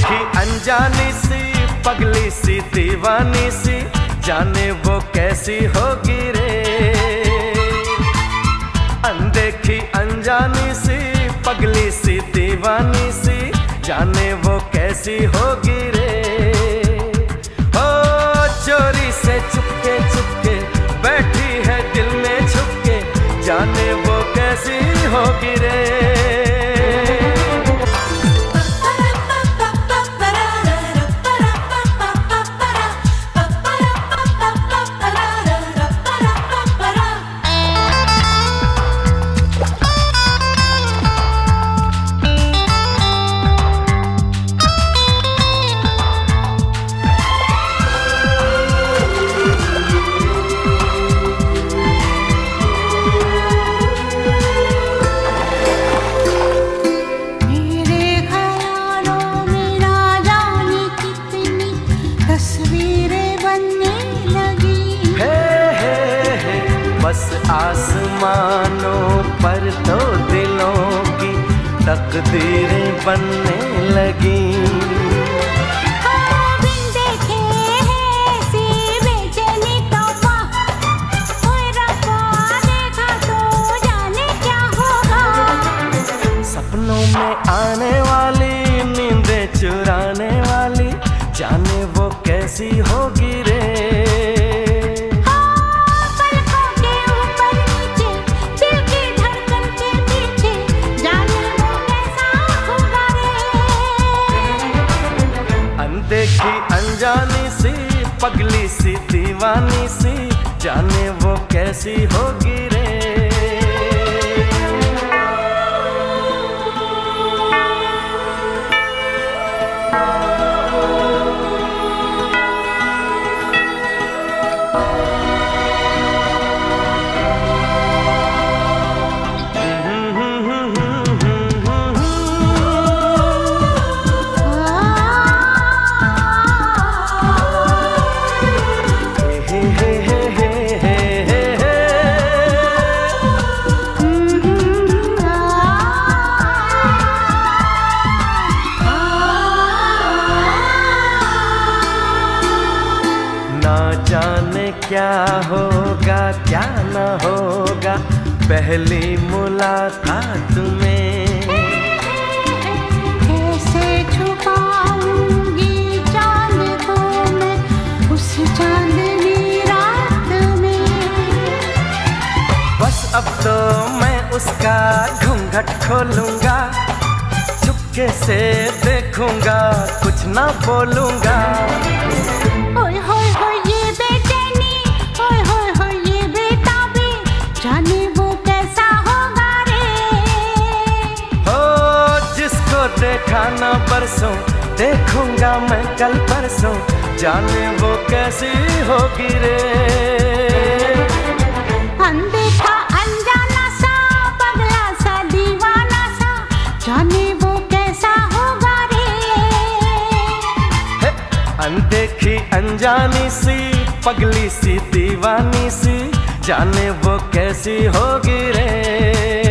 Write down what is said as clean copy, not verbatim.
अनदेखी अनजानी सी पगली सी दीवानी सी, जाने वो कैसी होगी रे। अनदेखी अनजानी सी पगली सी दीवानी सी, जाने वो कैसी होगी रे। ओ चोरी से चुपके चुपके बैठी है दिल में छुपके, जाने वो कैसी होगी रे। बस आसमानों पर तो दिलों की तकदीरें बनने लगी। बिन देखे ऐसी बेचैनी तौबा, कोई रब्बा देखा तो जाने क्या होगा। सपनों में आने वाली नींदें चुराने वाली, जाने वो कैसी होगी रे। अनदेखी अनजानी सी पगली सी दीवानी सी, जाने वो कैसी होगी रे। ना जाने क्या होगा क्या न होगा पहली मुलाकात में। कैसे छुपाऊंगी चांद को मैं उस चांदनी रात में। बस अब तो मैं उसका घूंघट खोलूंगा, चुपके से देखूंगा कुछ ना बोलूंगा। ओए होए होए ये बेचैनी, ओए होए होए ये बेताबी, जाने वो कैसा होगा रे। हो जिसको देखा ना परसों, देखूंगा मैं कल परसों, जाने वो कैसी होगी रे। अनदेखा अनजाना सा पगला सा दीवाना सा, जाने वो कैसा होगा रे। अनदेखी अनजानी सी पगली सी दीवानी सी, जाने वो कैसी होगी रे।